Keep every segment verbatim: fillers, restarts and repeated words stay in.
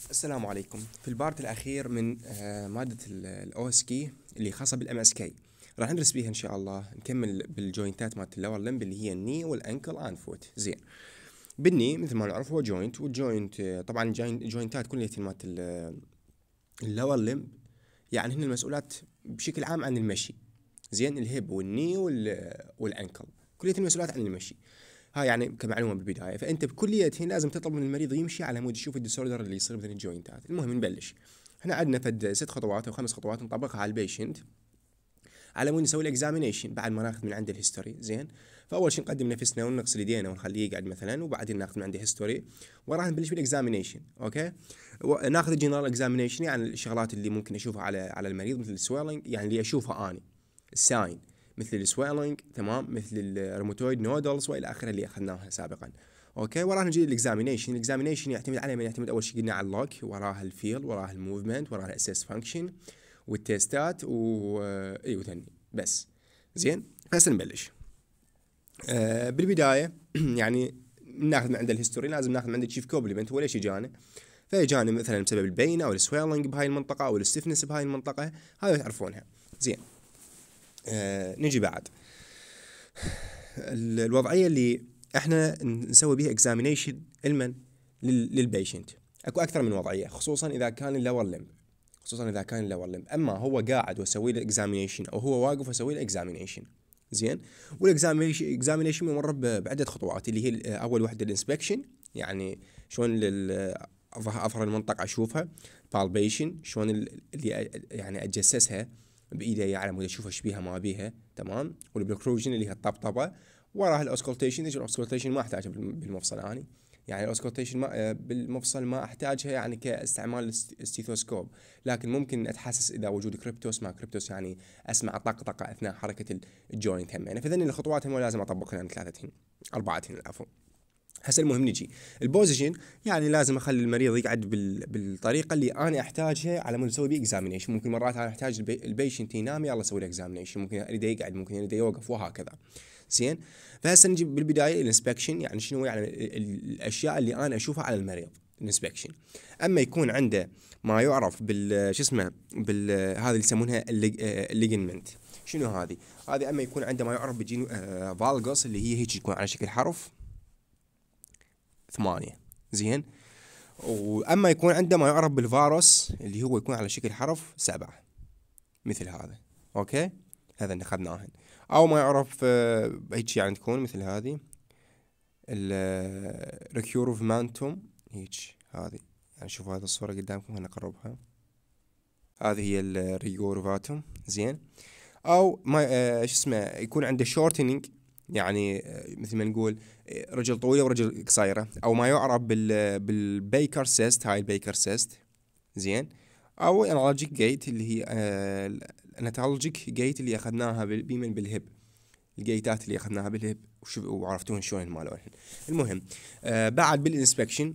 السلام عليكم. في البارت الأخير من آه، مادة الأو اس كي اللي خاصة بالام اس كي راح ندرس بيها إن شاء الله. نكمل بالجوينتات مالت اللور لمب اللي هي الني والأنكل أند فوت. زين، بالني مثل ما نعرف هو جوينت، والجوينت آه، طبعا الجوينتات كلها مالت اللور لمب، يعني هن المسؤولات بشكل عام عن المشي. زين، الهيب والني والأنكل كلها المسؤولات عن المشي. هاي يعني كمعلومه بالبدايه، فانت بكليتهن لازم تطلب من المريض يمشي على مود يشوف الديسوردر اللي يصير بين الجوينتات. المهم نبلش. احنا عندنا فد ست خطوات او خمس خطوات نطبقها على البيشنت على مود نسوي له اكزامينيشن بعد ما ناخذ من عنده الهيستوري. زين، فاول شيء نقدم نفسنا ونغسل يدينا ونخليه يقعد مثلا، وبعدين ناخذ من عنده هيستوري، وراح نبلش بالاكزامينيشن. اوكي، ناخذ الجنرال اكزامينيشن، يعني الشغلات اللي ممكن اشوفها على على المريض، مثل السويلنج، يعني اللي اشوفها اني الساين، مثل السويلنج، تمام، مثل الروماتويد نودلز والى اخره اللي اخذناها سابقا. اوكي، وراها نجي للاكزامينيشن. الاكزامينيشن يعتمد عليه من يعتمد اول شيء قلنا على اللوك، وراها الفيل، وراها الموفمنت، وراها الاسيس فانكشن والتيستات و اي وثني بس. زين، هسه نبلش. آه بالبدايه يعني ناخذ من عند الهيستوري، لازم ناخذ من عند الشيف كومبلمنت هو ليش اجانا. فاجانا مثلا بسبب البين او السويلنج بهاي المنطقه او الستفنس بهاي المنطقه، هاي تعرفونها. زين، آه نجي بعد الوضعيه اللي احنا نسوي بيها اكزامينيشن المن للبيشنت. اكو اكثر من وضعيه، خصوصا اذا كان اللور لمب خصوصا اذا كان اللور لمب اما هو قاعد واسوي له اكزامينيشن او هو واقف واسوي له اكزامينيشن. زين، والاكزامينيشن اكزامينيشن ممر بعده خطوات، اللي هي اول وحده الانسبكشن، يعني شلون اظهر المنطقه اشوفها. بالبيشن، شلون اللي يعني اتجسسها بايدي على مود اشوف ايش بيها ما بيها، تمام. والبلوكروجن اللي هي الطبطبه. وراها الاوسكولتيشن. الاوسكولتيشن ما احتاجها بالمفصل اني، يعني الاوسكولتيشن ما بالمفصل ما احتاجها يعني كاستعمال الستيثوسكوب، لكن ممكن اتحسس اذا وجود كريبتوس ما كريبتوس، يعني اسمع طقطقه اثناء حركه الجوينت هم. يعني فذني الخطوات هم لازم اطبقهن ثلاثتين اربعتين العفو. هسه المهم نجي البوزيشن، يعني لازم اخلي المريض يقعد بال... بالطريقه اللي انا احتاجها على مود اسوي بيه اكزامينيشن. ممكن مرات انا احتاج البي... البيشنت ينام، يلا اسوي له اكزامينيشن، ممكن اريد يقعد، ممكن اريد يوقف، وهكذا. زين، فهسه نجي بالبدايه الانسبكشن، يعني شنو يعني الاشياء اللي انا اشوفها على المريض. الانسبكشن اما يكون عنده ما يعرف بال شو اسمه بال هذا اللي يسمونها الليجنمنت. شنو هذه؟ هذه اما يكون عنده ما يعرف بجينو آه فالجوس، اللي هي هيك يكون على شكل حرف ثمانية. زين، واما يكون عنده ما يعرف بالفاروس، اللي هو يكون على شكل حرف سبعة، مثل هذا. اوكي، هذا اللي اخذناهن. او ما يعرف آه، هيك يعني تكون مثل هذه الريكيوروف مانتوم، هيك هذه. يعني شوفوا هذه الصورة قدامكم، خلينا نقربها. هذه هي الريكيوروفاتوم. زين، او ما آه، شو اسمه يكون عنده شورتنينج، يعني آه، مثل ما نقول آه، رجل طويله ورجل قصيره، او ما يعرف بال بالبيكر سيست. هاي البيكر سيست. زين، او انالوجيك جيت، اللي هي الانالوجيك جيت اللي اخذناها بمن بالهب، الجيتات اللي اخذناها بالهب وعرفتون شلون مالوهن. المهم آه بعد بالانسبكشن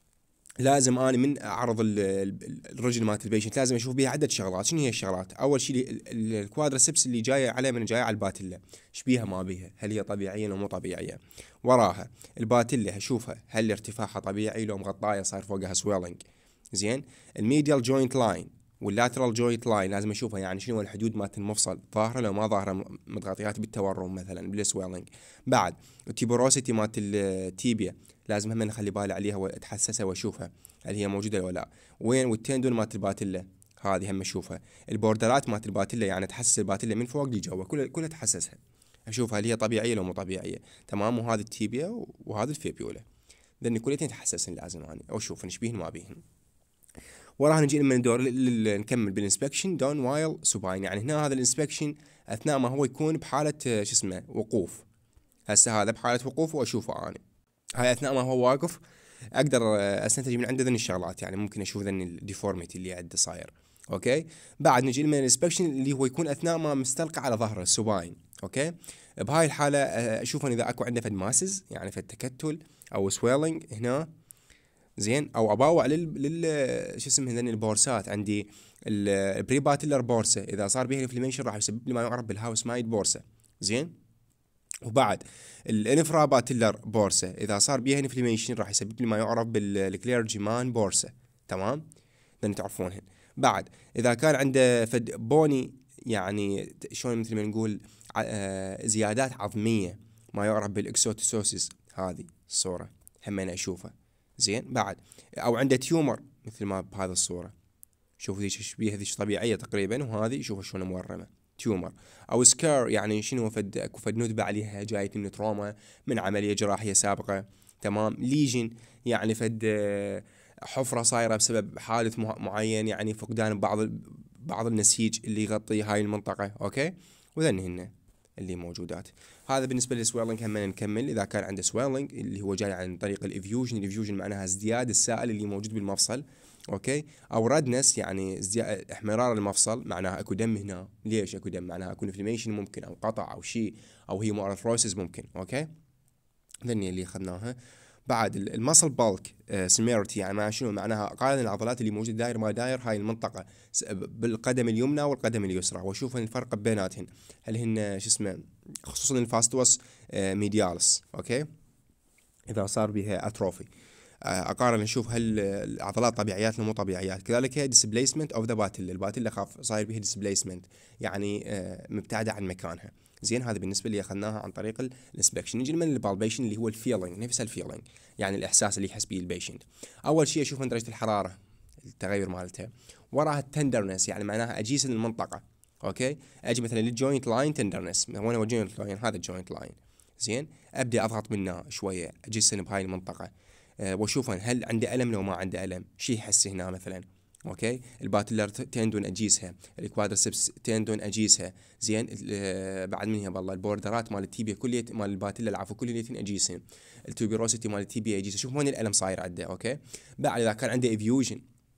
لازم انا من اعرض الرجل مالت البيشنت لازم اشوف بيها عده شغلات. شنو هي الشغلات؟ اول شيء الكوادرسبس اللي جايه عليه من جايه على الباتيلا، ايش بيها ما بيها، هل هي طبيعيه لو مو طبيعيه. وراها الباتيلا اشوفها هل ارتفاعها طبيعي لو مغطايه صار فوقها سويلنج. زين، الميديال جوينت لاين واللاترال جوينت لاين لازم اشوفها، يعني شنو الحدود مالت المفصل، ظاهره لو ما ظاهره متغطيات بالتورم مثلا بالسويلنج. بعد التيبوروسيتي مالت التيبيا لازم هم نخلي بالي عليها واتحسسها واشوفها هل هي موجوده ولا لا. وين والتندون مالت الباتيلا هذه هم اشوفها. البوردرات مالت الباتيلا يعني تحسس الباتيلا من فوق لجوا، كلها كلها تحسسها، اشوفها هل هي طبيعيه لو مو طبيعيه. تمام، وهذه التيبيا وهذه الفيبيولا، لان كليتين تحسسن لازم اني او اشوف ايش بيهن ما بيهن. وراها نجي لما ندور نكمل بالانسبكشن دون وايل سوباين، يعني هنا هذا الانسبكشن اثناء ما هو يكون بحاله شو اسمه وقوف. هسه هذا بحاله وقوف واشوفه اني، هاي اثناء ما هو واقف اقدر استنتج من عنده ذن الشغلات، يعني ممكن اشوف ذن الديفورميتي اللي عنده صاير. اوكي، بعد نجي من الانسبكشن اللي هو يكون اثناء ما مستلقى على ظهره السوباين. اوكي، بهاي الحاله اشوف اذا اكو عنده فد ماسز، يعني فد تكتل او سويلنج هنا. زين، او اباوع لل, لل... شو اسمه هذين البورسات عندي، البري باتيلر بورسه، اذا صار بها انفلاميشن راح يسبب لي ما يعرف بالهاوس مايد بورسه. زين، وبعد الانفرا باتيلر بورسه، اذا صار بها انفلاميشن راح يسبب لي ما يعرف بالكليرجيمان بورسه. تمام، لان تعرفونهن. بعد اذا كان عنده فد بوني، يعني شلون مثل ما نقول آه زيادات عظميه، ما يعرف بالاكسوتوسوسيس، هذه الصوره هم انا اشوفها. زين. بعد او عنده تيومر مثل ما بهذه الصوره، شوفوا ذيك تشبيه، هذيك طبيعيه تقريبا، وهذه شوفوا شلون مورمه تيومر. او سكار، يعني شنو فد اكو فد ندبه عليها جايه من تروما، من عمليه جراحيه سابقه. تمام. ليجن، يعني فد حفره صايره بسبب حادث معين، يعني فقدان بعض بعض النسيج اللي يغطي هاي المنطقه. اوكي، وذن هن اللي موجودات. هذا بالنسبه للسويلنج. هم نكمل. اذا كان عنده سويلنج اللي هو جاي عن طريق الافيوجن، الافيوجن معناها ازدياد السائل اللي موجود بالمفصل. اوكي. او ريدنس، يعني ازدياد احمرار المفصل، معناها اكو دم هنا. ليش اكو دم؟ معناها اكو انفلاميشن ممكن، او قطع او شيء، او هي مؤرثروسيس ممكن. اوكي، ذني اللي اخذناها. بعد المسل بالك سيميرتي، يعني معناها شنو؟ معناها قارن العضلات اللي موجوده داير ما داير هاي المنطقه بالقدم اليمنى والقدم اليسرى، واشوف الفرق بيناتهن. هل هن شو اسمه، خصوصا الفاستوس ميديالس. اوكي، اذا صار بها اتروفي، اقارن اشوف هل العضلات طبيعيات ولا مو طبيعيات. كذلك هي ديسبليسمنت اوف ذا باتل، الباتيلا خاف صاير بها ديسبليسمنت، يعني مبتعده عن مكانها. زين. هذا بالنسبه اللي اخذناها عن طريق الانسبكشن. نجي من البالبيشن اللي هو الفيلينج، نفس الفيلينج، يعني الاحساس اللي يحس به البيشنت. اول شيء اشوف من درجه الحراره، التغير مالتها. وراها التندرنس، يعني معناها اجيس المنطقه. اوكي، اجي مثلا للجوينت لاين تندرنس، وين هو الجوينت لاين؟ هذا الجوينت لاين. زين. ابدا اضغط منه شويه، اجسن بهاي المنطقه، أه واشوف هل عنده الم لو ما عنده الم، شي يحس هنا مثلا. اوكي، الباتلر تندون اجيسها، الكوادرسبس تندون اجيسها. زين. أه بعد منها بالله البوردرات مال التيبيا كلية، مال الباتلر العفو كليتين اجيسن. التوبيروسيتي مال التيبيا اجيسها. شوف وين الالم صاير عنده. اوكي. بعد اذا كان عنده افيوجن،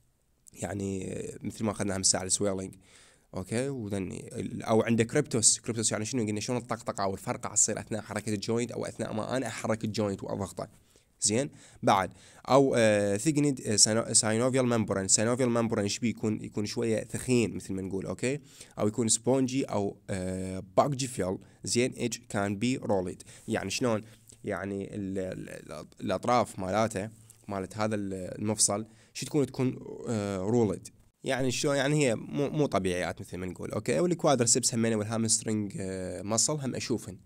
يعني مثل ما اخذنا همسه على السويلنج. اوكي، وذني او عنده كريبتوس. كريبتوس يعني شنو؟ قلنا شلون الطقطقه او الفرقعه تصير اثناء حركه الجوينت، او اثناء ما انا احرك الجوينت واضغطه. زين. بعد او ثيجند ساينوفيال ممبران. ساينوفيال ممبران ايش بيكون؟ يكون شويه ثخين مثل ما نقول. اوكي، او يكون سبونجي او باكجي فيل. زين. ايج كان بي روليد، يعني شلون؟ يعني ال ال الاطراف مالاته، مالت هذا المفصل، شو تكون؟ تكون رولد، يعني شلون؟ يعني هي مو مو طبيعيات مثل ما نقول. اوكي. والكوادرسبس همين والهامسترنج مصل هم اشوفهن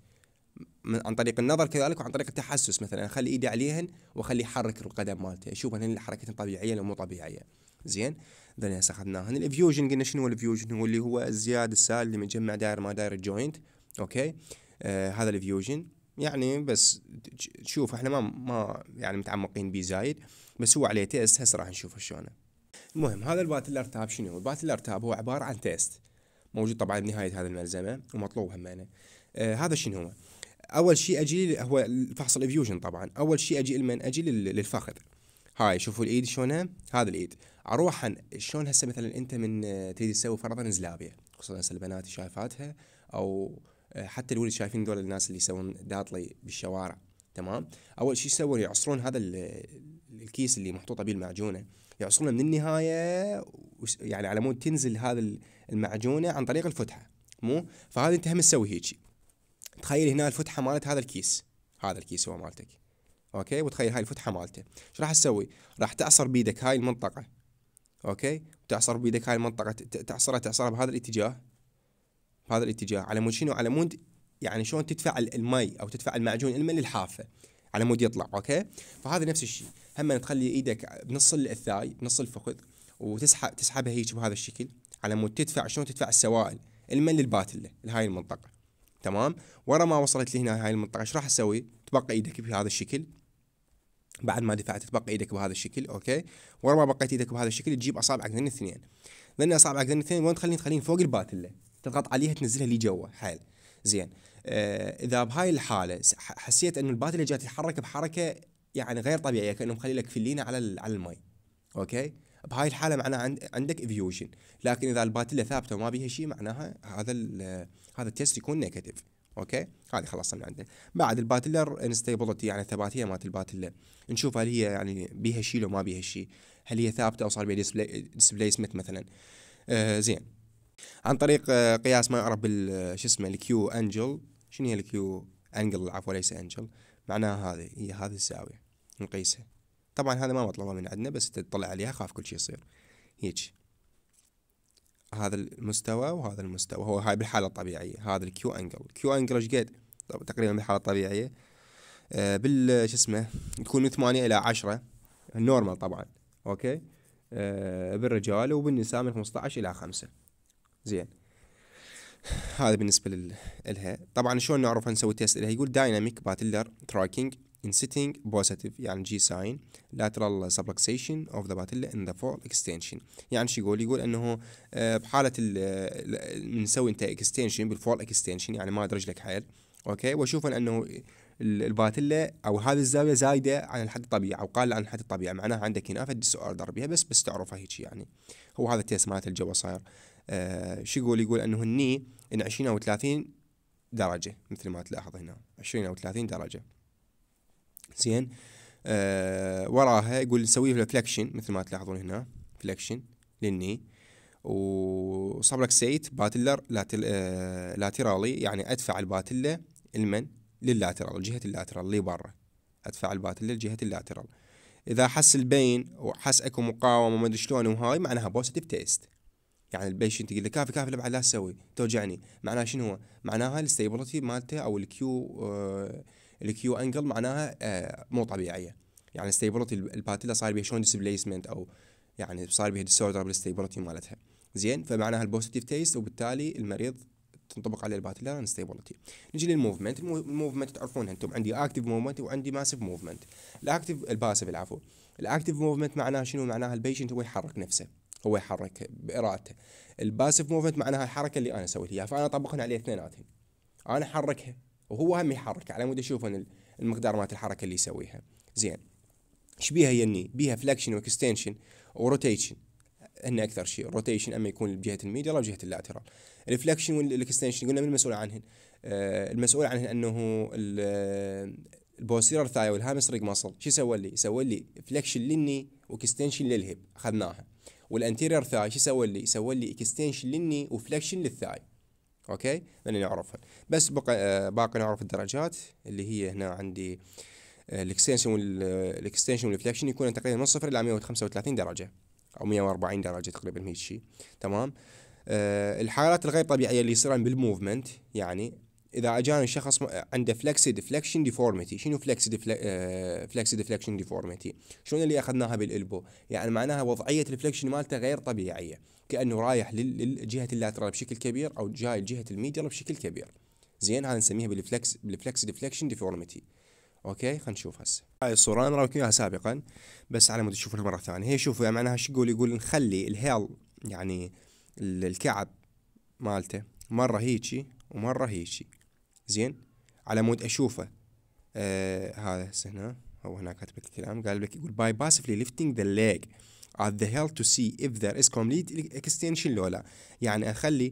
عن طريق النظر، كذلك وعن طريق التحسس. مثلا اخلي ايدي عليهن واخلي يحرك القدم مالته، اشوف هل حركتهم طبيعيه ولا مو طبيعيه. زين. ذني هسه اخذناهن. الافيوجن قلنا شنو الافيوجن؟ هو اللي هو الزياده السائل اللي متجمع داير ما داير الجوينت. اوكي. آه هذا الافيوجن، يعني بس تشوف احنا ما ما يعني متعمقين بيه زايد، بس هو عليه تيست هسه راح نشوفه شلونه. المهم، هذا الباتلر تاب شنو؟ الباتلر تاب هو عباره عن تيست موجود طبعا بنهايه هذه الملزمه ومطلوب همينه. آه هذا شنو هو؟ اول شيء اجي هو فحص الافيوجن. طبعا اول شيء اجي لمن؟ اجي للفخذ. هاي شوفوا الايد شلونها، هذا الايد. اروح شلون هسه مثلا انت من تريد تسوي فرضا زلابيه، خصوصا هسه البنات شايفاتها، او حتى الولد شايفين دول الناس اللي يسوون داطلي بالشوارع. تمام. اول شيء يسوون يعصرون هذا الكيس اللي محطوطه به المعجونه، يعصرونه من النهايه، يعني على مود تنزل هذا المعجونه عن طريق الفتحه. مو فهذا انت هم تسوي هيك. تخيل هنا الفتحه مالت هذا الكيس، هذا الكيس هو مالتك. اوكي، وتخيل هاي الفتحه مالته. ايش راح تسوي؟ راح تعصر بيدك هاي المنطقه. اوكي، تعصر بيدك هاي المنطقه، تعصرها تعصرها بهذا الاتجاه، بهذا الاتجاه، على مود شنو؟ على مود يعني شلون تدفع المي او تدفع المعجون الماء للحافه، على مود يطلع. اوكي، فهذا نفس الشيء. هم تخلي ايدك بنص الثاي، بنص الفخذ، وتسحب تسحبها هيك بهذا الشكل، على مود تدفع شلون؟ تدفع السوائل الماء للباتله لهاي المنطقه. تمام. ورا ما وصلت لي هنا هاي المنطقه، ايش راح اسوي؟ تبقى ايدك بهذا الشكل. بعد ما دفعت تبقى ايدك بهذا الشكل. اوكي، ورا ما بقيت ايدك بهذا الشكل، تجيب اصابعك ذن الاثنين، ذن اصابعك ذن الاثنين وين تخلين؟ تخلين فوق الباتله، تضغط عليها تنزلها لي جوا. حيل زين. آه اذا بهاي الحاله حسيت انه الباتله جات تتحرك بحركه يعني غير طبيعيه، كانه مخلي لك فلينه على على المي. اوكي، بهاي الحاله معناها عند عندك افيوجن. لكن اذا الباتله ثابته وما بيها شيء، معناها هذا هذا التست يكون نيجاتيف. اوكي، هذه خلصنا من عندنا. بعد الباتلر انستابيليتي، يعني الثباتيه مالت الباتله، نشوف هل هي يعني بيها شيء لو ما بيها شيء، هل هي ثابته او صار بيها ديسبليسمنت مثلا. آه زين. عن طريق آه قياس ما يعرف بال شو اسمه الكيو انجل. شنو هي الكيو انجل؟ العفو، وليس انجل. معناها هذه هي هذه الزاويه نقيسها. طبعا هذا ما مطلوبه من عندنا، بس تطلع عليها خاف كل شيء يصير هيك. هذا المستوى وهذا المستوى، هو هاي بالحالة الطبيعية. هذا الكيو انجل، الكيو انجل ايش قد؟ تقريبا بالحالة الطبيعية آه بال شو اسمه تكون من ثمانية إلى عشرة النورمال طبعا، اوكي. آه بالرجال، وبالنساء من خمسة عشر إلى خمسة. زين، هذا بالنسبة لل... لها. طبعا شلون نعرف نسوي تيست لها؟ يقول دايناميك باتيلر تراكينج in sitting positive، يعني جي ساين lateral subluxation of the patella in the fall extension. يعني شو يقول؟ يقول انه آه، بحالة ال نسوي انت اكستنشن بالفول اكستنشن، يعني ما ادرج لك حيل، اوكي، واشوف انه الباتيلا او هذه الزاويه زايده عن الحد الطبيعي او قال عن الحد الطبيعي، معناها عندك هنا فدي اوردر بها، بس بس تعرفها هيك يعني. هو هذا التيست مالت الجو صاير. آه شو يقول؟ يقول انه الني ان عشرين او ثلاثين درجه، مثل ما تلاحظ هنا عشرين او ثلاثين درجه. زين، آه وراها يقول نسوي له فليكشن مثل ما تلاحظون هنا، فليكشن للني، وسبلكسيت باتلر لاتل آه لاترالي، يعني ادفع الباتله المن لللاترال، جهه اللاترال اللي برا، ادفع الباتله لجهه اللاترال. اذا حس البين وحس اكو مقاومه وما ادري شلون وهاي، معناها بوزيتيف تيست. يعني البيشنت يقول لك كافي كافي بعد لا تسوي توجعني، معناها شنو هو؟ معناها الستيبلتي مالته او الكيو آه الكيو انجل معناها آه مو طبيعيه. يعني ستيبلتي الباتيلا صاير بيها شلون ديسبليسمنت، او يعني صار بيها ديسوردر بالستيبلتي مالتها. زين، فمعناها البوزيتيف تيست، وبالتالي المريض تنطبق عليه الباتيلا انستيبلتي. نجي للموفمنت. الموفمنت تعرفونها انتم، عندي اكتيف موفمنت وعندي ماسيف موفمنت. الاكتيف الباسيف العفو. الاكتيف موفمنت معناها شنو؟ معناها البيشنت هو يحرك نفسه، هو يحرك بارادته. الباسيف موفمنت معناها الحركه اللي انا اسويها اياها، فانا اطبقهن عليه اثنيناتهم، انا احركها وهو هم يحرك، على مود اشوف المقدار مالت الحركه اللي يسويها. زين، ايش بيها يني؟ بيها فلكشن واكستنشن وروتيشن، هن اكثر شيء. روتيشن اما يكون بجهه الميديال او جهه اللاترال. الفلكشن والاكستنشن قلنا من المسؤول عنهن؟ آه المسؤول عنهن انه البوستيرر ثاي والهامسترينج ماسل شو يسوي لي؟ يسوي لي فلكشن للني واكستنشن للهيب، اخذناها. والانتيرير ثاي شو يسوي لي؟ يسوي لي اكستنشن للني وفلكشن للثاي. اوكي، لاني نعرفها. بس بقى آه باقي نعرف الدرجات اللي هي هنا عندي. الاكستنشن والاكستنشن والفلكشن يكون تقريبا من صفر الى مئة وخمسة وثلاثين درجه او مئة وأربعين درجه تقريبا، هيك شيء. تمام. أه الحالات الغير طبيعيه اللي يصيرن بالموفمنت، يعني اذا اجاني شخص عنده فلكسد فلكشن ديفورميتي. شنو فلكسد فلكسد فلكشن ديفورميتي؟ شلون اللي اخذناها بالالبو؟ يعني معناها وضعيه الفلكشن مالته غير طبيعيه، كانه رايح للجهه اللاترال بشكل كبير او جاي لجهه الميديال بشكل كبير. زين، هذا نسميها بالفلكس بالفلكسد فلكشن ديفورميتي. اوكي، خلينا نشوف هسه هاي الصوره انا راويكم اياها سابقا، بس على مود تشوفونها مره ثانيه. هي شوفوا يعني معناها شو يقول؟ يقول نخلي الهيل، يعني الكعب مالته مره هيجي ومره هيجي. زين، على مود اشوفه. آه هذا هسه هنا او هناك كاتب لك الكلام، قال لك يقول باي باسفلي lifting the leg at the heel to see if there is complete extension لو لا. يعني اخلي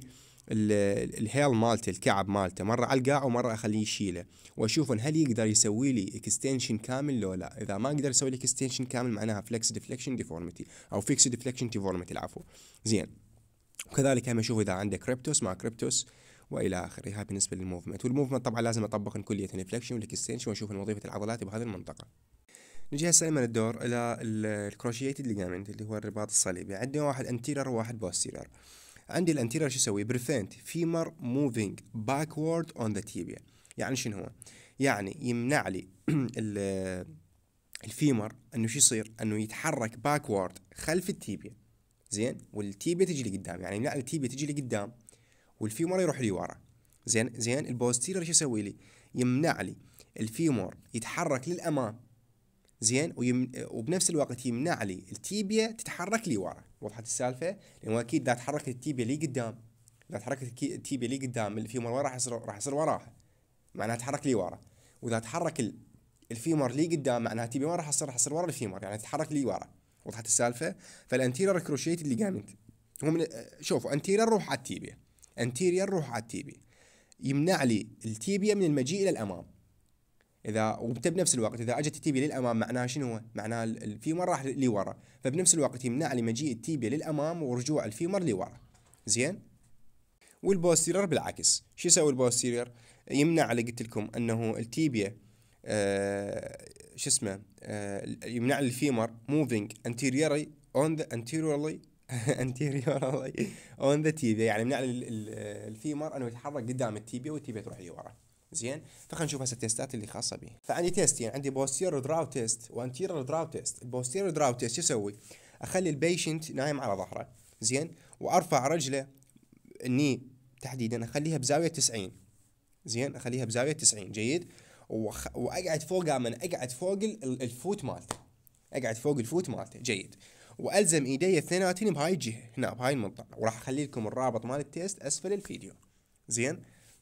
الهيل مالته الكعب مالته مره على القاع ومره اخليه يشيله، واشوف هل يقدر يسوي لي اكستنشن كامل لو لا. اذا ما قدر يسوي لي اكستنشن كامل معناها فلكس ديفليكشن ديفورميتي او فيكس ديفليكشن ديفورميتي العفو. زين، وكذلك هم اشوف اذا عنده كريبتوس مع كريبتوس والى اخره. هاي بالنسبه للموفمنت. والموفمنت طبعا لازم اطبق كليه الفلكشن والاكستنشن واشوف وظيفه العضلات بهذه المنطقه. نجي هسه من الدور الى الكروشيتد ليجامنت اللي هو الرباط الصليبي. عندي واحد انتيرر وواحد بوستيرر. عندي الانتيرر شو يسوي؟ بريفنت فيمر موفينج باكورد اون ذا تيبيا. يعني شنو هو؟ يعني يمنع لي الفيمر انه شو يصير؟ انه يتحرك باكورد خلف التيبيا. زين، والتيبيا تجي لقدام، يعني يمنع التيبيا تجي لقدام والفيمر يروح لي ورا. زين زين البوستيرر شو يسوي لي؟ يمنع لي الفيمر يتحرك للامام. زين، ويم... وبنفس الوقت يمنع لي التيبيا تتحرك لي ورا. وضحت السالفه؟ لانه اكيد اذا تحركت التيبيا لي قدام، اذا تحركت التيبيا لي قدام الفيمر وين راح يصير؟ راح يصير وراها، معناها تحرك لي ورا. واذا تحرك الفيمر لي قدام معناها التيبيا وين راح تصير؟ راح تصير ورا الفيمر، يعني تتحرك لي ورا. وضحت السالفه؟ فالانتيرير كروشيتد ليجامنت هو من شوفوا انتيرير روح على التيبيا، انتيرير روح على التيبيا، يمنع لي التيبيا من المجيء الى الامام. اذا وانت بنفس الوقت اذا اجت التيبيا للامام معناها شنو هو؟ معناها الفيمر راح لورا، فبنفس الوقت يمنع لي مجيء التيبيا للامام ورجوع الفيمر لورا. زين، والبوستيرير بالعكس. شو يسوي البوستيرير؟ يمنع، اللي قلت لكم انه التيبيا آه شو اسمه آه يمنع الفيمر moving anteriorly on the anteriorly anteriorly on the tibia، يعني يمنع ال- ال- الفيمر انه يتحرك قدام التيبيا والتيبيا تروح لورا. زين، فخلينا نشوف هسه التيستات اللي خاصه به. فعندي تيستين، عندي posterior draw test وانتيريور draw test. البوستيريور draw test شو اسوي؟ اخلي البيشنت نايم على ظهره، زين، وارفع رجله الني تحديدا اخليها بزاويه تسعين، زين، اخليها بزاويه تسعين، جيد، وخ... واقعد فوق، من اقعد فوق ال- الفوت مالته، اقعد فوق الفوت مالته، جيد، والزم ايدي اثنيناتين بهاي الجهه هنا بهاي المنطقه، وراح اخلي لكم الرابط مال التيست اسفل الفيديو. زين،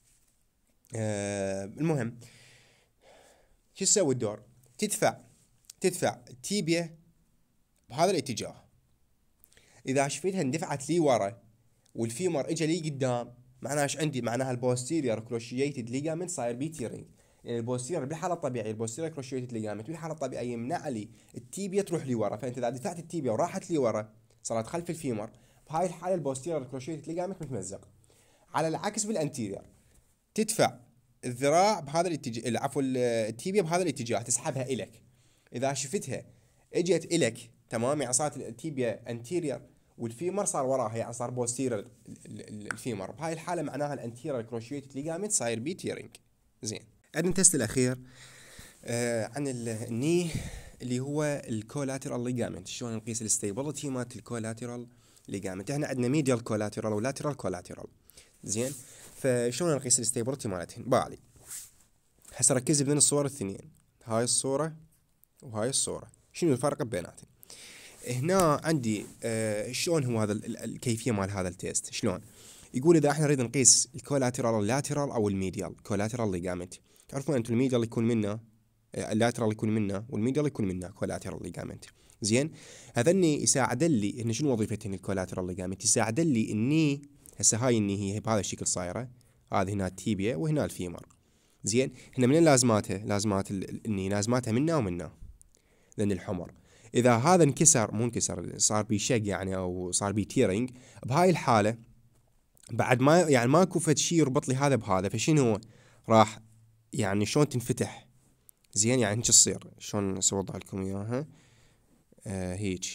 آه المهم شو تسوي الدور؟ تدفع تدفع التيبيا بهذا الاتجاه. اذا شفيتها اندفعت لي ورا والفيمر اجى لي قدام، معناها ايش عندي؟ معناها البوستيريور كروشيتد ليجامنت صاير بي تيرنج. يعني البوستيريور بالحاله الطبيعيه، البوستيريور كروشيتد ليجامنت بالحاله الطبيعيه يمنع لي التيبيا تروح لي ورا، فانت اذا دفعت التيبيا وراحت لي ورا صارت خلف الفيمر، بهاي الحاله البوستيريور كروشيتد ليجامنت متمزق. على العكس بالانتيريور، تدفع الذراع بهذا الاتجاه، عفوا التيبيا بهذا الاتجاه، تسحبها الك. اذا شفتها اجت الك تمام، يعني صارت التيبيا انتيريور والفيمر صار وراها، يعني صار بوستيريور الفيمر، بهاي الحاله معناها الانتيريور كروشيتد ليجامنت صاير بي تيرنج. زين، عندنا التست الاخير آه عن الني اللي هو الكولاترال ليجامنت. شلون نقيس الستيبلتي مالت الكولاترال ليجامنت؟ احنا عندنا ميديال كولاترال ولاترال كولاترال. زين، فشلون نقيس الستيبلتي مالتهن؟ باعلي هسه ركز بين الصور الاثنين، هاي الصوره وهاي الصوره، شنو الفرق بيناتهم؟ هنا عندي آه شلون هو هذا الكيفيه مال هذا التيست. شلون يقول؟ اذا احنا نريد نقيس الكولاترال اللاترال او الميديال كولاترال ليجامنت، تعرفون انتم الميديال يكون منه، اللاترال يكون منه، والميديال يكون منه كولاترال ليجامنت. زين، هذني يساعد لي ان شنو وظيفتهن الكولاترال ليجامنت؟ يساعد لي اني هسه هاي الني هي بهذا الشكل صايره، هذه هنا التيبيا وهنا الفيمر. زين، هنا منين لازماتها؟ لازمات الني لازماتها منا ومنا، لان الحمر اذا هذا انكسر، مو انكسر، صار بي شق يعني او صار بي تيرنج، بهاي الحاله بعد ما يعني ماكو فد شيء يربط لي هذا بهذا، فشنو هو؟ راح يعني شلون تنفتح. زين، يعني هيك تصير، شلون اسوضح لكم اياها؟ آه هيك،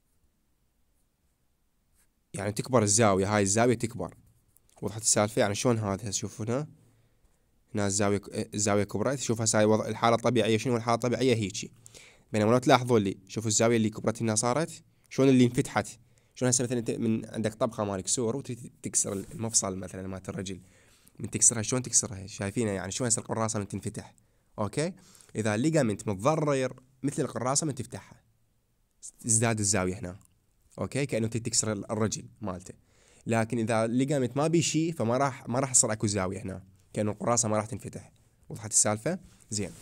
يعني تكبر الزاويه، هاي الزاويه تكبر. وضحت السالفه؟ يعني شلون هذا؟ شوفوا هنا، هنا الزاويه الزاويه كبرت. شوف هسه هاي الحاله الطبيعيه، شنو الحاله الطبيعيه؟ هيجي. بينما لو تلاحظوا لي، شوفوا الزاويه اللي كبرت هنا صارت شلون، اللي انفتحت شلون. هسه مثلا انت من عندك طبخه مالك سور وتكسر المفصل مثلا مالت الرجل، من تكسرها شلون تكسرها؟ شايفينها يعني شلون هسه القراصه من تنفتح. اوكي، اذا الليجامنت متضرر مثل القراصه من تفتحها، تزداد الزاويه هنا. اوكي، كانه تكسر الرجل مالته. لكن اذا الليجامنت ما بي شيء فما راح ما راح يصير اكو زاويه هنا، كانه القراصه ما راح تنفتح. وضحت السالفه؟ زين،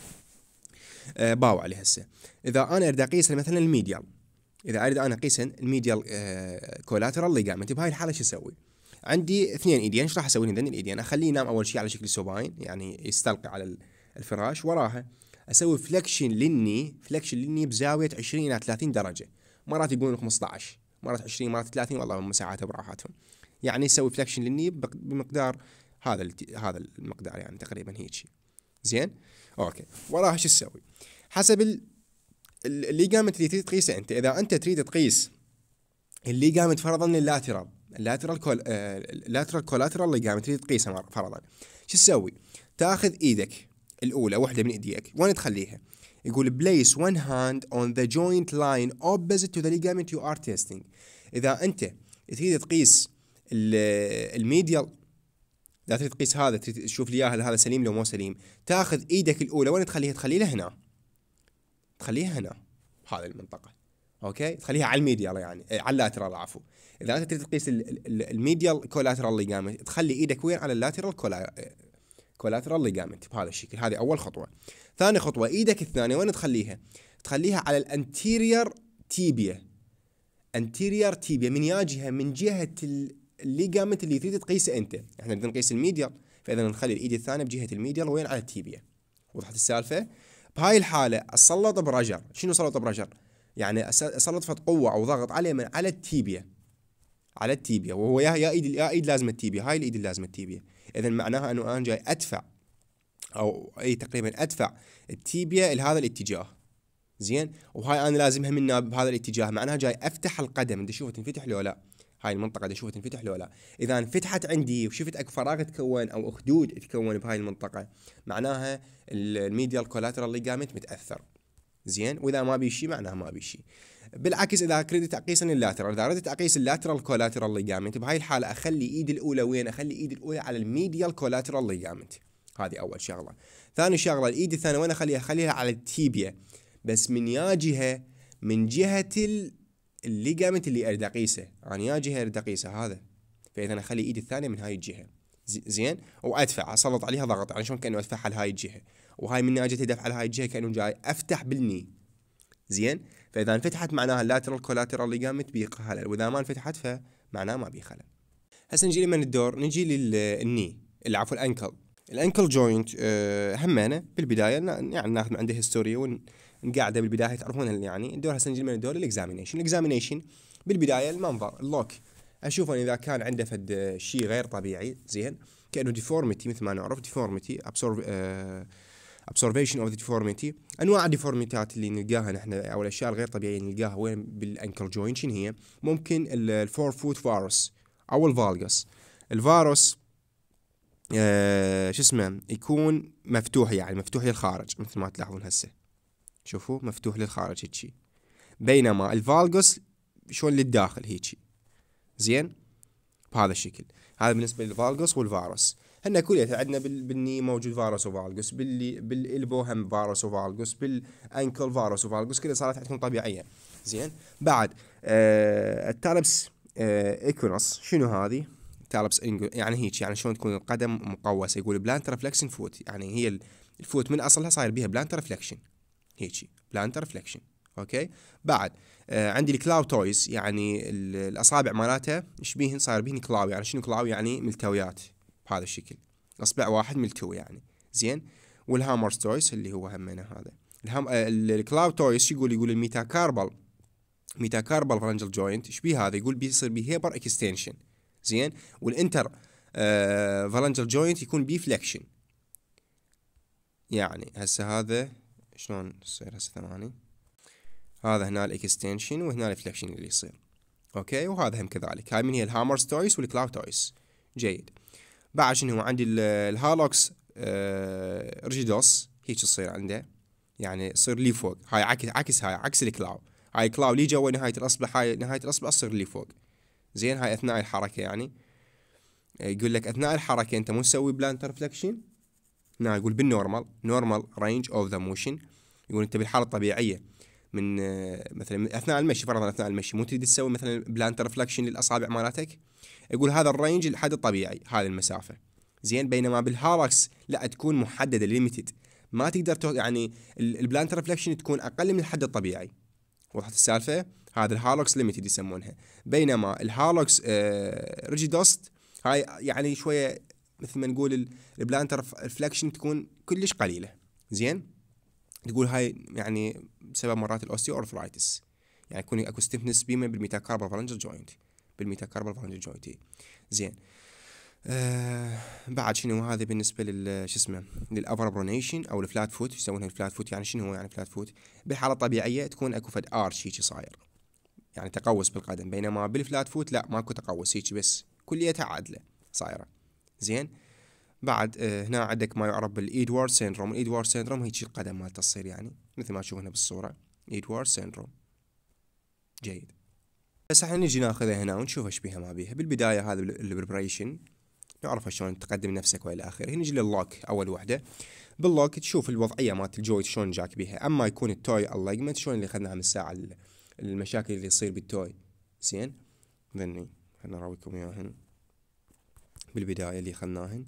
أه باو عليه هسه. اذا انا اريد اقيس مثلا الميديال، اذا اريد انا اقيس الميديال أه كولاترال ليجامنت، بهاي الحاله شو اسوي؟ عندي اثنين ايدين، ايش راح اسوي لهن الايدين؟ اخليه ينام اول شيء على شكل سوباين، يعني يستلقي على الفراش، وراها اسوي فلكشن للني، فلكشن للني بزاويه عشرين الى ثلاثين درجه، مرات يقولون خمسة عشر، مرات عشرين، مرات ثلاثين، والله هم ساعات براحتهم. يعني يسوي فلكشن للني بمقدار هذا هذا المقدار، يعني تقريبا هيك. زين، اوكي، وراها شو تسوي؟ حسب الليجامنت اللي تريد تقيسه انت. اذا انت تريد تقيس الليجامنت فرضا اللاترال، اللاترال كول اللاترال كولاترال ليجامنت تريد تقيسه فرضا، شو تسوي؟ تاخذ ايدك الاولى، واحده من ايديك، وين تخليها؟ يقول place one hand on the joint line opposite to the ligament you are testing. اذا انت تريد تقيس الميديال، لا تريد تقيس هذا، تريد تشوف لي اياها هذا سليم لو مو سليم، تاخذ ايدك الاولى، وين تخليها؟ تخليها هنا، تخليها هنا بهذه المنطقه. اوكي، تخليها على الميديال، يعني على اللاترال، عفوا. اذا انت تريد تقيس الميديال كولاترال ليجامنت، تخلي ايدك وين؟ على اللاترال كولاترال ليجامنت بهذا الشكل. هذه اول خطوه. ثاني خطوه، ايدك الثانيه وين تخليها؟ تخليها على الانتيريور تيبيا، انتيريور تيبيا من يا جهه؟ من جهه الليجامنت اللي تريد تقيسه انت. احنا نريد نقيس الميديال، فاذا نخلي الايد الثانيه بجهه الميديال، وين؟ على التيبيا. وضحت السالفه؟ بهاي الحاله اسلط برجر. شنو سلط برجر؟ يعني اسلط فد قوه او ضغط عليه من على التيبيا، على التيبيا، وهو يا يا ايد يا ايد لازم التيبيا، هاي الايد اللي لازم التيبيا. اذا معناها انه انا جاي ادفع، او اي تقريبا ادفع التيبيا لهذا الاتجاه. زين، وهاي انا لازمها منها بهذا الاتجاه، معناها جاي افتح القدم، بدي اشوفها تنفتح لو لا. هاي المنطقه بدي اشوفها تنفتح لو لا. اذا انفتحت عندي وشفت اكو فراغ تكون او اخدود تكون بهاي المنطقه، معناها الميديال كولاترال ليجامنت متاثر. زين، واذا ما بي شيء معناها ما بي شيء. بالعكس اذا ردت اقيس اللاترال، اذا ردت اقيس اللاترال كولاترال ليجامنت، بهاي الحاله اخلي ايدي الاولى وين؟ اخلي ايدي الاولى على الميديال كولاترال ليجامنت. هذه اول شغله. ثاني شغله، الايد الثانيه وين اخليها؟ اخليها على التيبيا، بس من يا جهه، من جهه الليجامنت اللي اريد اقيسه، انا يا جهه اريد اقيسه هذا، فاذا انا اخلي ايدي الثانيه من هاي الجهه. زين، وادفع اسلط عليها ضغط، يعني شلون كانه ادفعها لهاي الجهه، وهاي من اجت دفع لهاي الجهه كانه جاي افتح بالني. زين، فاذا انفتحت معناها اللاترال كولاترال ليجامنت بيه خلل، واذا ما انفتحت فمعناه ما بيه خلل. هسه نجي لمن الدور، نجي للني اللي عفوا الانكل. الانكل جوينت أه همينه بالبدايه يعني ناخذ من عنده هيستوري ونقعده بالبدايه تعرفون يعني الدور. هسه نجي من الدور الاكزامينيشن. الاكزامينيشن بالبدايه المنظر اللوك، اشوف اذا كان عنده فد شيء غير طبيعي، زين، كانه ديفورميتي مثل ما نعرف ديفورميتي ابسورب أه observation of the deformity. انواع الديفورميتات اللي نلقاها نحن او الاشياء الغير طبيعيه اللي نلقاها وين بالانكل جوينت شنو هي؟ ممكن الفور فوت فاروس او الفالجس. الفاروس آه شو اسمه يكون مفتوح، يعني مفتوح للخارج مثل ما تلاحظون هسه، شوفوا مفتوح للخارج هيجي، بينما الفالجس شلون للداخل هيجي. زين، بهذا الشكل. هذا بالنسبه للفالجس والفاروس. هن كلها عندنا بالني موجود فاروس وفالجس، باللي بالالبو هم فاروس وفالجس، بالانكل فاروس وفالجس، كلها صارت عندكم طبيعيه. زين، بعد آه التالبس آه ايكونوس شنو هذه؟ تالبس يعني هيك، يعني شلون تكون القدم مقوسه، يقول بلانتر فلكشن فوت، يعني هي الفوت من اصلها صاير بيها بلانتر فلكشن هيك، بلانتر فلكشن. اوكي، بعد آه عندي الكلاو تويز، يعني الاصابع مالتها شبيهن صاير بيهن كلاو، يعني شنو كلاو؟ يعني ملتويات بهذا الشكل، اصبع واحد ملتوي يعني. زين، والهامر تويز اللي هو همنا هذا الهم آه الكلاو تويز شو يقول؟ يقول الميتاكاربال ميتاكاربال فرنجل جوينت ايش بيه هذا؟ يقول بيصير بيه هيبر اكستنشن. زين، والانتر آه فرنجل جوينت يكون بيه فليكشن. يعني هسه هذا شلون تصير هسه ثواني، هذا هنا الاكستنشن وهنا الفليكشن اللي يصير. اوكي، وهذا هم كذلك. هاي من هي الهامر تويس والكلاو تويس. جيد. بعد شنو عندي الهالوكس آه ريجيدوس، هيك تصير عنده، يعني يصير لي فوق. هاي عكس عكس هاي عكس الكلاو. هاي كلاو لي جوا نهايه الاصبع، هاي نهايه الاصبع تصير لي فوق. زين، هاي اثناء الحركه يعني. يقول لك اثناء الحركه انت مو تسوي بلانتر فليكشن، هنا يقول بالنورمال نورمال رينج اوف ذا موشن. يقول انت بالحاله الطبيعيه من مثلا اثناء المشي، فرضا اثناء المشي مو تريد تسوي مثلا بلانتر فلكشن للاصابع مالتك، يقول هذا الرينج الحد الطبيعي، هذه المسافه. زين، بينما بالهالكس لا، تكون محدده ليميتد، ما تقدر يعني البلانتر فلكشن تكون اقل من الحد الطبيعي. وضحت السالفه؟ هذا الهالكس ليميتد يسمونها. بينما الهالكس آه ريجيدوست هاي يعني شويه مثل ما نقول البلانتر فلكشن تكون كلش قليله. زين، تقول هاي يعني بسبب مرات الاوستيو اورثرايتس، يعني يكون اكو ستيفنس بيما بالميتاكاربال فرنجل جوينت، بالميتاكاربال فرنجل جوينت. زين، آه بعد شنو هذا بالنسبه لل شو اسمه للافر برونيشن او الفلات فوت، يسمونها الفلات فوت. يعني شنو هو يعني فلات فوت؟ بالحاله الطبيعيه تكون اكو فد ارش هيك صاير، يعني تقوس بالقدم، بينما بالفلات فوت لا، ماكو تقوس هيك، بس كليتها عادله صايره. زين، بعد آه هنا عندك ما يعرف بالايدوارد سيندروم. الايدوارد سيندروم هيك القدم مالته تصير يعني مثل ما تشوفونها بالصوره، ايدوارد سيندروم. جيد. بس احنا نجي ناخذها هنا ونشوف ايش بيها ما بيها. بالبدايه هذا البريبريشن نعرف شلون تقدم نفسك والى اخره. نجي لللوك اول وحده. باللوك تشوف الوضعيه مالت الجوينت شلون جاك بيها، اما يكون التوي اللايجمنت شلون اللي اخذناها من الساعه، المشاكل اللي تصير بالتوي. زين، ذني خلنا نراويكم اياهن بالبدايه اللي اخذناهن.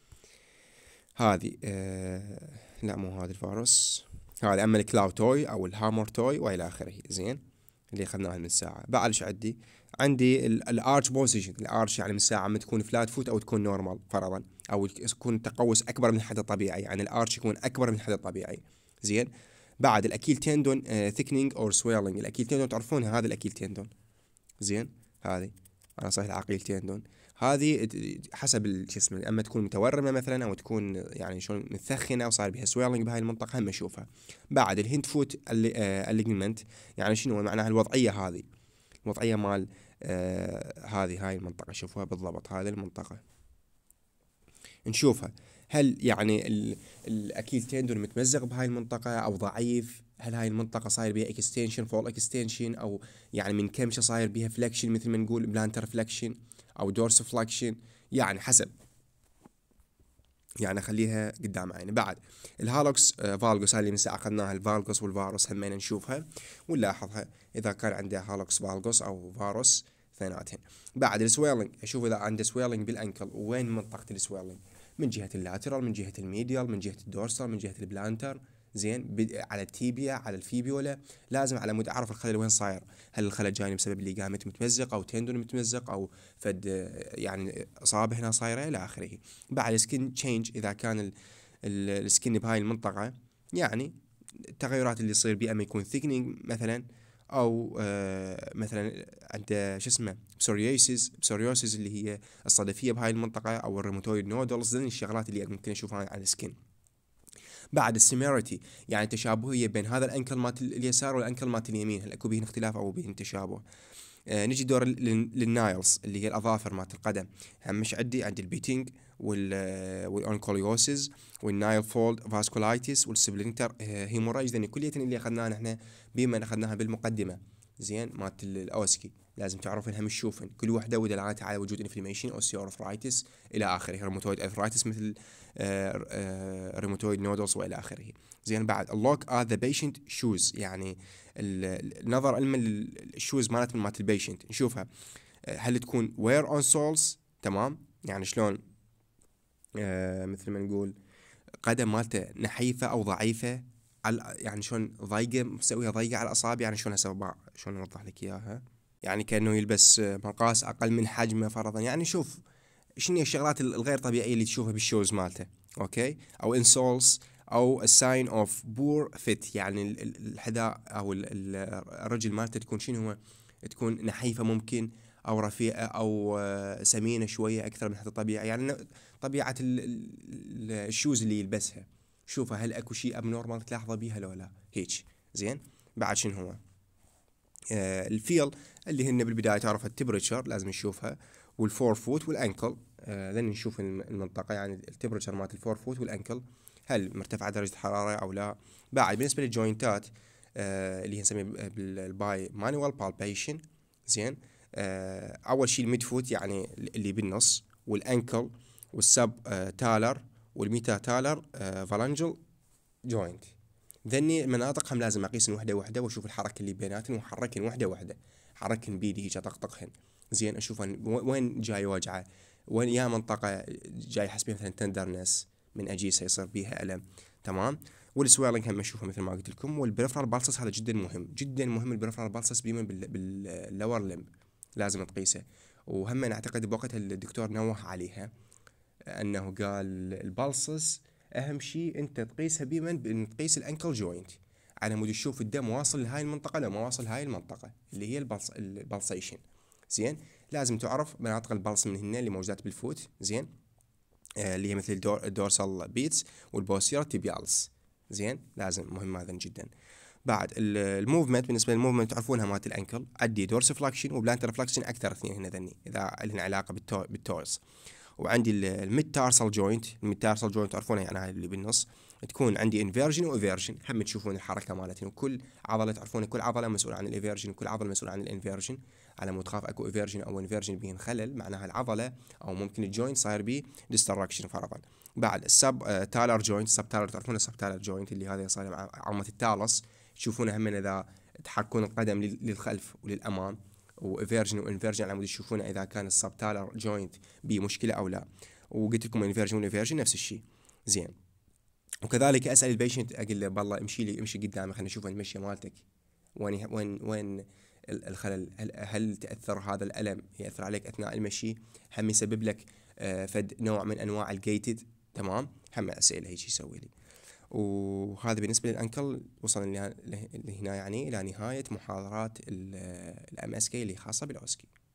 هذه آه لا مو هذا الفارس، هذا اما الكلاو توي او الهامر توي والى اخره. زين، اللي اخذناها من الساعه. بعد ايش عندي؟ عندي الارش بوزيشن. الارش يعني من الساعه ما تكون فلات فوت او تكون نورمال فرضا، او يكون تقوس اكبر من الحد الطبيعي، يعني الارش يكون اكبر من الحد الطبيعي. زين، بعد الاكيل تندون ثيكنينج اور سويلنج. الاكيل تندون تعرفونها، هذا الاكيل تندون. زين، هذه انا صحيح العقيل تندون. هذه حسب شو اسمه، اما تكون متورمه مثلا او تكون يعني شلون مثخنه او صار بها سويلنج بهاي المنطقه هم اشوفها. بعد الهند فوت الليجمنت، يعني شنو معناها الوضعيه هذه، الوضعيه مال آه هذه هاي المنطقه، شوفوها بالضبط هذه المنطقه نشوفها. هل يعني الاكيل تندون متمزق بهاي المنطقه او ضعيف؟ هل هاي المنطقه صاير بها اكستنشن فول اكستنشن، او يعني من كمشه صاير بها فلكشن مثل ما نقول بلانتر فلكشن او دورس فلكشن، يعني حسب، يعني خليها قدام عيني. بعد الهالوكس آه فالجوس هاي اللي من ساعه اخذناها، الفالجوس والفاروس همين نشوفها ونلاحظها اذا كان عنده هالوكس فالجوس او فاروس اثنيناتهم. بعد السويلنج، اشوف اذا عنده سويلنج بالانكل، وين منطقه السويلنج؟ من جهه اللاترال، من جهه الميديال، من جهه الدورسال، من جهه البلانتر، زين، على التيبيا، على الفيبيولا. لازم على مود اعرف الخلل وين صاير، هل الخلل جاي بسبب الليجامنت متمزق او تندون متمزق او فد يعني اصابه هنا صايره الى اخره. بعد السكين تشينج، اذا كان السكين بهاي المنطقه يعني التغيرات اللي تصير بيه، اما يكون ثيكنينج مثلا، او آه مثلا عنده شو اسمه بسوريوسيس، بسوريوسيس اللي هي الصدفيه بهاي المنطقه، او الروماتويد نودلز، ذي الشغلات اللي ممكن اشوفها على السكين. بعد السيميريتي، يعني تشابهيه بين هذا الانكل مالت اليسار والانكل مالت اليمين، هل اكو بين اختلاف او بين تشابه؟ آه نجي دور للنايلز اللي هي الاظافر مالت القدم، هم مش عندي عندي البيتنج وال والانكوليوسيس والنايل فولد فاسكولايتس والسبلنتر هيمورايج، ذني كليتن اللي اخذناها احنا بما اخذناها بالمقدمه، زين، مالت الاوسكي. لازم تعرفون هم تشوفن كل وحده ودلالاتها على وجود انفلاميشن اوستيوارثرايتس الى اخره، روماتويد ارثرايتس مثل روماتويد نودلز والى اخره. زين. بعد اللوك ات ذا بيشنت شوز، يعني النظر علما الشوز مالت مالت البيشنت نشوفها، هل تكون وير اون سولز، تمام، يعني شلون آه مثل ما نقول قدم مالته نحيفه او ضعيفه، على يعني شلون ضيقه، مسويها ضيقه على الاصابع، يعني شلون هسه شلون اوضح لك اياها، يعني كانه يلبس مقاس اقل من حجمه فرضا، يعني شوف شنو الشغلات الغير طبيعيه اللي تشوفها بالشوز مالته، اوكي، او انسولز، او الساين اوف بور فيت، يعني الحذاء او الرجل مالته تكون شنو هو، تكون نحيفه ممكن، او رفيعه، او سمينه شويه اكثر من حد الطبيعي، يعني طبيعه الشوز اللي يلبسها. شوفها هل اكو شيء ابنورمال تلاحظه بيها لو لا، هيك. زين. بعد شنو هو آه الفيل اللي هن بالبدايه تعرف التمبريتشر لازم نشوفها، والفور فوت والانكل، آه لين نشوف المنطقه، يعني التمبريتشر مالت الفور فوت والانكل هل مرتفعه درجه الحراره او لا. بعد بالنسبه للجوينتات آه اللي هي نسميه بالباي مانوال بالبيشن، زين، آه اول شيء الميد فوت يعني اللي بالنص، والانكل، والسب آه تالر، والميتا تالر آه فالانجل جوينت. ذني المناطق هم لازم اقيسن وحده وحده واشوف الحركه اللي بيناتن واحركن وحده وحده، حركن بيدي هيك اطقطقهن، زين، اشوف وين جاي وجعه، وين يا منطقه جاي حسب مثلا تندرنس من اجيسه يصير بيها الم، تمام. والسويلنج هم اشوفه مثل ما قلت لكم. والبريفرال بالسس هذا جدا مهم، جدا مهم البريفرال بالسس بيما باللور لمب لازم تقيسه. وهم اعتقد بوقتها الدكتور نوه عليها انه قال البالسس اهم شيء انت تقيسها بمن بان تقيس الانكل جوينت، على مود تشوف الدم واصل لهاي المنطقه لو ما واصل هاي المنطقه اللي هي البلس البلسيشن. زين. لازم تعرف مناطق البلس من هنا اللي موجودات بالفوت، زين، آه اللي هي مثل الدور الدورسال بيتس والبوستيرال تيبيالس، زين، لازم مهم هذا جدا. بعد الموفمنت، بالنسبه للموفمنت تعرفونها مالت الانكل، عندي دورس فلاكشن وبلانتر فلاكشن اكثر اثنين هنا ذني اذا لهن علاقه بالتو بالتورس. وعندي الميد تارسال جوينت، الميد تارسال جوينت تعرفونها يعني هاي اللي بالنص، تكون عندي انفيرجن وايفيرجن، هم تشوفون الحركه مالتهم، وكل عضله تعرفون كل عضله مسؤوله عن الايفيرجن وكل عضله مسؤوله عن الانفيرجن، على مود تخاف اكو ايفيرجن او انفيرجن بين خلل معناها العضله او ممكن الجوينت صاير بيه ديستراكشن فرضا. بعد السب تالر جوينت، السب تالر تعرفون السب تالر جوينت اللي هذا صاير مع عظمه التالس، تشوفونها هم اذا تحركون القدم للخلف وللامام، وايفيرجن وانفيرجن على مود تشوفونه اذا كان السب تالر جوينت بمشكله او لا. وقلت لكم انفيرجن والانفيرجن نفس الشيء، زين. وكذلك اسال البيشنت اقول له بالله امشي لي امشي قدامي خلينا نشوف المشيه مالتك وين وين وين الخلل، هل, هل تاثر هذا الالم ياثر عليك اثناء المشي، هم يسبب لك آه فد نوع من انواع الجيتد، تمام، هم اسئله هيك يسوي لي. وهذا بالنسبه للانكل. وصلنا هنا يعني الى نهايه محاضرات الام اس كي اللي خاصه بالاوسكي.